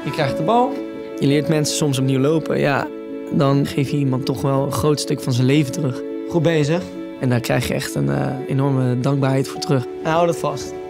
Je krijgt de bal. Je leert mensen soms opnieuw lopen. Ja, dan geef je iemand toch wel een groot stuk van zijn leven terug. Goed bezig. En daar krijg je echt een enorme dankbaarheid voor terug. En hou dat vast.